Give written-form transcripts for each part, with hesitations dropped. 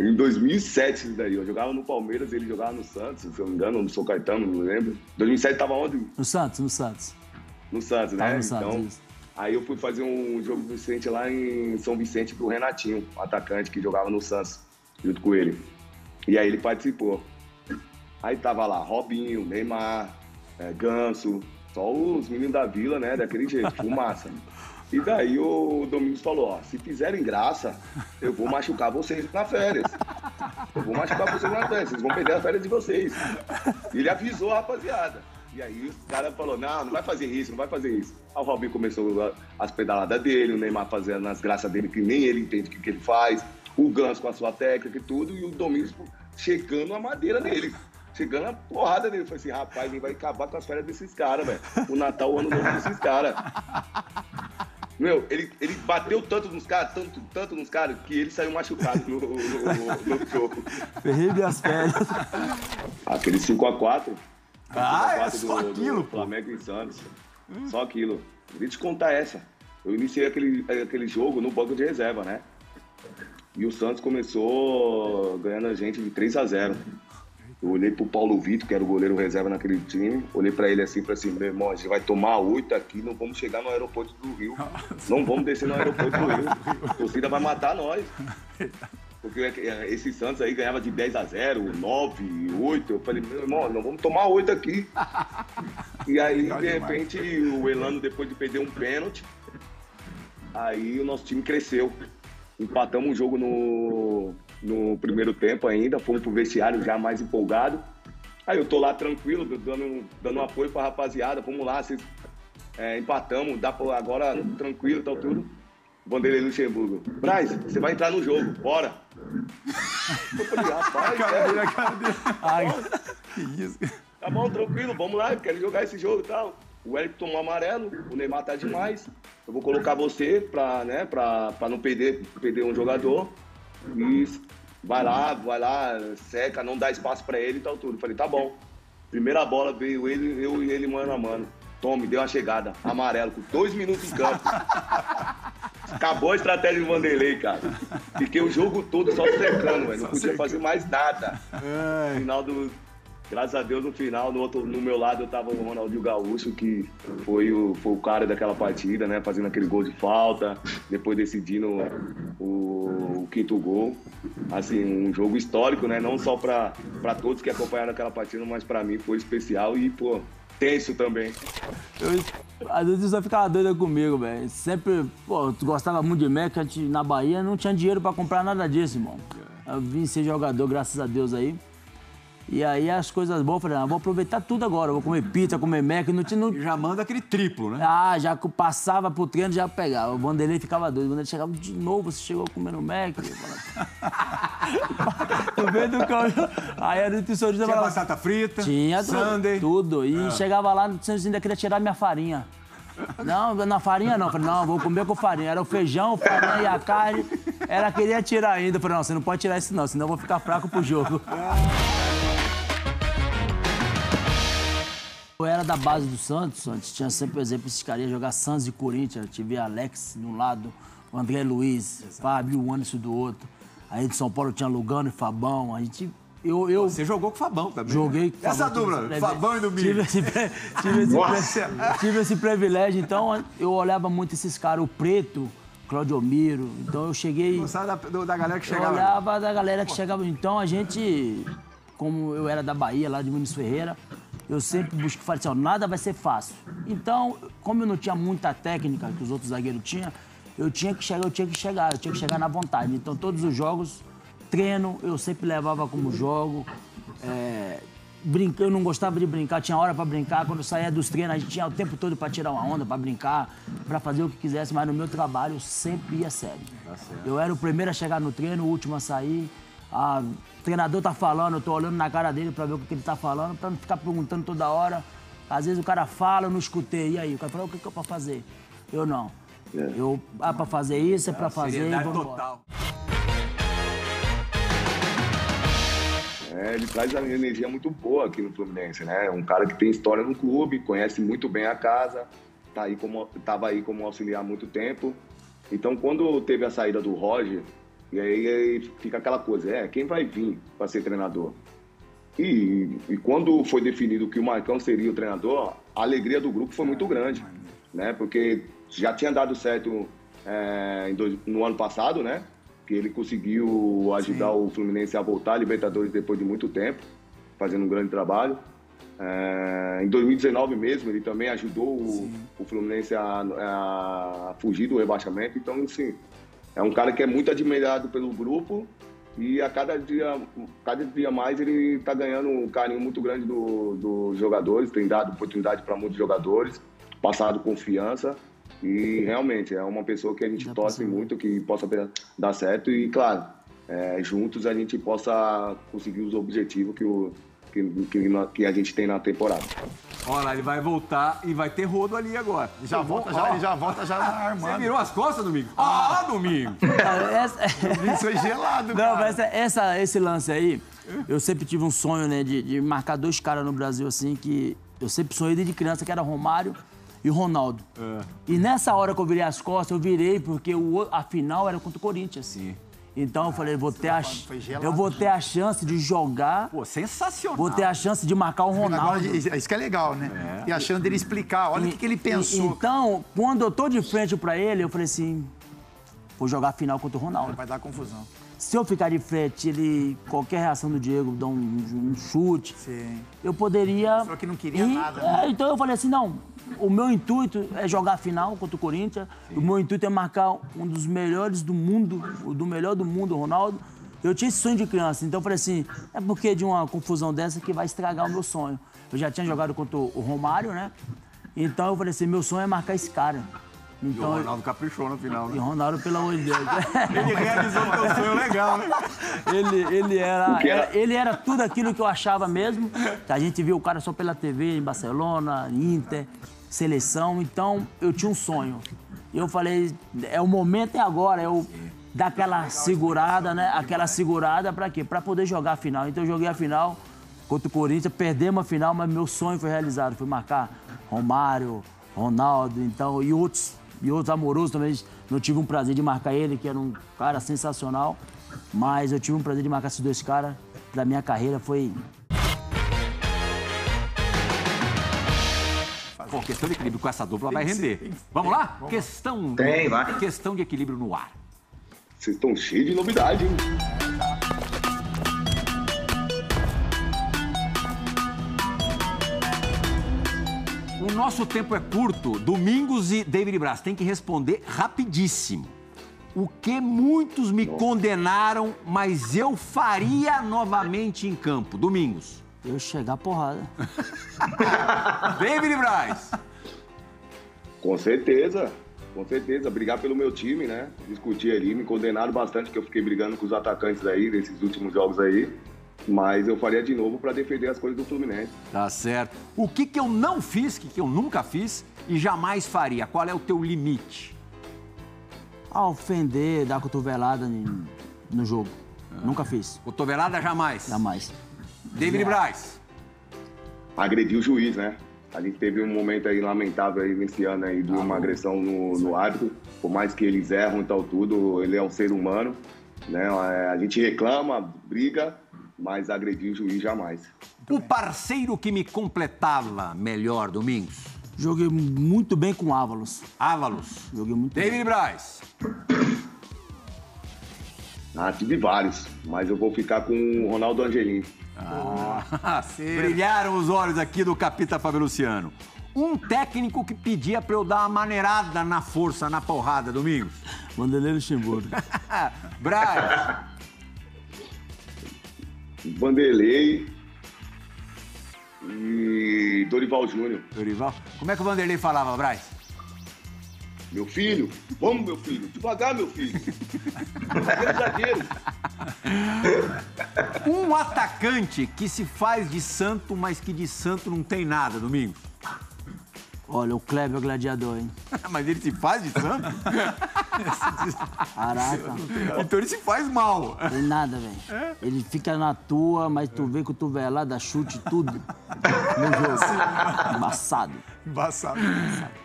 Em 2007, isso daí. Eu jogava no Palmeiras, ele jogava no Santos, se eu não me engano, no São Caetano, não lembro. 2007 tava onde? No Santos, no Santos. No Santos, né? Tava no Santos, então, isso. aí eu fui fazer um jogo Vicente lá em São Vicente pro Renatinho, um atacante que jogava no Santos, junto com ele. E aí ele participou. Aí tava lá Robinho, Neymar, Ganso, só os meninos da vila, né? Daquele jeito, fumaça. E daí o Domingos falou, ó, se fizerem graça, eu vou machucar vocês na férias. Eu vou machucar vocês na férias, vocês vão perder as férias de vocês. E ele avisou a rapaziada. E aí os caras falaram, não vai fazer isso, não vai fazer isso. Aí o Robinho começou as pedaladas dele, o Neymar fazendo as graças dele, que nem ele entende o que ele faz. O Ganso com a sua técnica e tudo, e o Domingos chegando a madeira dele. Chegando a porrada dele. Eu falei assim, rapaz, ele vai acabar com as férias desses caras, velho. O Natal, o Ano Novo desses caras. Meu, ele bateu tanto nos caras, tanto nos caras, que ele saiu machucado no jogo. Ferreira as férias. Aquele 5x4. É só aquilo, do Flamengo e Santos. Só aquilo. Deixa eu te contar essa. Eu iniciei aquele jogo no banco de reserva, né? E o Santos começou ganhando a gente de 3-0. Eu olhei pro Paulo Vitor, que era o goleiro reserva naquele time, olhei pra ele assim, falei assim, meu irmão, a gente vai tomar 8 aqui, não vamos chegar no aeroporto do Rio, não vamos descer no aeroporto do Rio, a torcida vai matar nós. Porque esse Santos aí ganhava de 10-0, 9, 8, eu falei, meu irmão, não vamos tomar 8 aqui. E aí, de repente, o Elano, depois de perder um pênalti, aí o nosso time cresceu. Empatamos o jogo no primeiro tempo ainda, fomos pro vestiário já mais empolgado. Aí eu tô lá tranquilo, dando um apoio pra rapaziada, vamos lá, vocês empatamos, dá pra agora tranquilo e tal, tudo. Vanderlei Luxemburgo, Braz, você vai entrar no jogo, bora. Eu falei, rapaz, que isso? Tá bom, tranquilo, vamos lá, eu quero jogar esse jogo e tal. O Eric tomou amarelo, o Neymar tá demais. Eu vou colocar você pra não perder um jogador. E vai lá, seca, não dá espaço pra ele e tal, tudo. Eu falei, tá bom. Primeira bola veio eu e ele mano a mano. Tome, deu uma chegada, amarelo, com 2 minutos em campo. Acabou a estratégia do Vanderlei, cara. Fiquei o jogo todo só secando, velho. Não podia fazer mais nada. Graças a Deus, no final, no meu lado, eu tava o Ronaldinho Gaúcho, que foi o cara daquela partida, né? Fazendo aquele gol de falta, depois decidindo o quinto gol. Assim, um jogo histórico, né? Não só pra todos que acompanharam aquela partida, mas pra mim foi especial e, pô, tenso também. Às vezes você ficava doida comigo, velho. Sempre, pô, tu gostava muito de Mac, a gente na Bahia não tinha dinheiro pra comprar nada disso, irmão. Eu vim ser jogador, graças a Deus aí. E aí as coisas boas, eu falei, vou aproveitar tudo agora, vou comer pizza, comer Mac, não... Já manda aquele triplo, né? Já passava pro treino, já pegava. O Vanderlei ficava doido. O Vanderlei chegava de novo, você chegou comendo Mac. No meio do caminho. Aí a nutricionista Tinha falava... batata frita, Tinha sundae. tudo. E chegava lá, você ainda queria tirar minha farinha. Não, na farinha não. Eu falei, não, vou comer com farinha. Era o feijão, farinha e a carne. Ela queria tirar ainda. Eu falei, não, você não pode tirar isso não, senão eu vou ficar fraco pro jogo. Eu era da base do Santos, antes tinha sempre, por exemplo, esses caras iam jogar Santos e Corinthians, tive Alex de um lado, o André Luiz, Fábio, o Anderson do outro. Aí de São Paulo tinha Lugano e Fabão, a gente... Você jogou com o Fabão também. Joguei com o Fabão. Essa dupla, Fabão e Domingos. Tive esse privilégio, então eu olhava muito esses caras, o Preto, Claudio Miro, então eu cheguei... Gostava da galera que chegava. Eu olhava da galera que chegava, então a gente, como eu era da Bahia, lá de Muniz Ferreira, eu sempre busco falar assim, ó, nada vai ser fácil. Então, como eu não tinha muita técnica que os outros zagueiros tinham, eu tinha que chegar na vontade. Então, todos os jogos, treino, eu sempre levava como jogo. Eu não gostava de brincar, tinha hora pra brincar. Quando eu saía dos treinos, a gente tinha o tempo todo pra tirar uma onda, pra brincar, pra fazer o que quisesse, mas no meu trabalho eu sempre ia sério. Eu era o primeiro a chegar no treino, o último a sair. O treinador tá falando, eu tô olhando na cara dele pra ver o que ele tá falando, pra não ficar perguntando toda hora. Às vezes o cara fala, eu não escutei. E aí? O cara fala, o que é pra fazer? Eu não. Pra fazer isso, é pra fazer e vamos embora. Ele traz uma energia muito boa aqui no Fluminense, né? Um cara que tem história no clube, conhece muito bem a casa, tava aí como auxiliar há muito tempo. Então, quando teve a saída do Roger, E aí fica aquela coisa, quem vai vir para ser treinador? E quando foi definido que o Marcão seria o treinador, a alegria do grupo foi muito grande, né? Porque já tinha dado certo no ano passado, né? Que ele conseguiu ajudar o Fluminense a voltar à Libertadores depois de muito tempo, fazendo um grande trabalho. Em 2019 mesmo, ele também ajudou o Fluminense a fugir do rebaixamento. Então, assim, é um cara que é muito admirado pelo grupo e a cada dia mais ele está ganhando um carinho muito grande dos jogadores, tem dado oportunidade para muitos jogadores, passado confiança. E realmente é uma pessoa que a gente torce muito, que possa dar certo e, claro, juntos a gente possa conseguir os objetivos que a gente tem na temporada. Olha lá, ele vai voltar e vai ter rodo ali agora. Ele já volta já armando. Você virou as costas, Domingos? Domingos! Isso é gelado, não, mas esse lance aí, eu sempre tive um sonho, né, de marcar 2 caras no Brasil, assim, que eu sempre sonhei desde criança, que era Romário e o Ronaldo. E nessa hora que eu virei as costas, eu virei porque a final era contra o Corinthians. Sim. Então eu falei, eu vou ter a chance de jogar. Pô, sensacional. Vou ter a chance de marcar o Ronaldo. Isso que é legal, né? E a chance dele explicar, olha o que ele pensou. Então, quando eu tô de frente pra ele, eu falei assim, vou jogar a final contra o Ronaldo. Vai dar confusão. Se eu ficar de frente, qualquer reação do Diego, dar um chute, eu poderia... Só que não queria nada. Né? Então eu falei assim, não, o meu intuito é jogar a final contra o Corinthians, o meu intuito é marcar um dos melhores do mundo, o melhor do mundo, o Ronaldo. Eu tinha esse sonho de criança, então eu falei assim, é porque de uma confusão dessa que vai estragar o meu sonho. Eu já tinha jogado contra o Romário, né? Então eu falei assim, meu sonho é marcar esse cara. Então, e o Ronaldo caprichou no final, né? E o Ronaldo, pelo amor de Deus. Ele realizou o teu sonho legal, né? Ele era tudo aquilo que eu achava mesmo. A gente viu o cara só pela TV, em Barcelona, Inter, seleção. Então, eu tinha um sonho. E eu falei, o momento é agora, eu dar aquela segurada, né? Aquela segurada pra quê? Pra poder jogar a final. Então, eu joguei a final contra o Corinthians, perdemos a final, mas meu sonho foi realizado. Fui marcar Romário, Ronaldo, então, e outros amorosos também. Não tive um prazer de marcar ele, que era um cara sensacional, mas eu tive um prazer de marcar esses 2 caras. Da minha carreira foi... Pô, questão de equilíbrio com essa dupla vai render. Vamos lá? Questão de equilíbrio no ar. Vocês estão cheios de novidade, hein? O nosso tempo é curto. Domingos e David Braz tem que responder rapidíssimo. O que muitos me condenaram, mas eu faria novamente em campo. Domingos. Eu chegar a porrada. David Braz. Com certeza. Brigar pelo meu time, né? Discutir ali, me condenaram bastante, que eu fiquei brigando com os atacantes aí, nesses últimos jogos aí. Mas eu faria de novo para defender as coisas do Fluminense. Tá certo. O que eu não fiz, que eu nunca fiz e jamais faria? Qual é o teu limite? Ofender, dar cotovelada no jogo. Nunca fiz. Cotovelada jamais? Jamais. David Braz. Agredir o juiz, né? A gente teve um momento aí lamentável aí nesse ano aí de uma agressão no árbitro. Por mais que eles erram e tal tudo, ele é um ser humano, né? A gente reclama, briga, mas agredir o juiz jamais. O parceiro que me completava melhor, Domingos? Joguei muito bem com Ávalos. Joguei muito bem. David Braz. Tive vários, mas eu vou ficar com o Ronaldo Angelim. Brilharam os olhos aqui do Capita Fábio Luciano. Um técnico que pedia pra eu dar uma maneirada na força, na porrada, Domingos. Vanderlei Luxemburgo. Braz. Vanderlei e Dorival Júnior. Dorival? Como é que o Vanderlei falava, Braz? Meu filho, vamos, meu filho, devagar, meu filho. Zagueiro. Um atacante que se faz de santo, mas que de santo não tem nada, Domingos. Olha, o Kleber é o gladiador, hein? Mas ele se faz de santo? Caraca. Então ele se faz mal. Tem nada, velho. Ele fica na tua, mas tu vê cotovelada, chute, tudo. No jogo. Embaçado.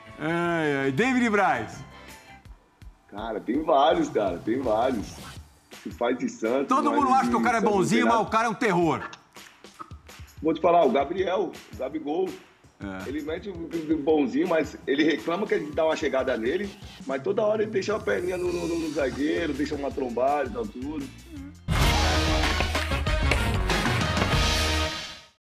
David Braz. Cara, tem vários, tem vários. que faz de Santos. Todo mundo acha que o cara é bonzinho, mas o cara é um terror. Vou te falar, o Gabriel, o Gabigol, ele mete o bonzinho, mas ele reclama que a gente dá uma chegada nele, mas toda hora ele deixa uma perninha no zagueiro, deixa uma trombada e tal, tudo.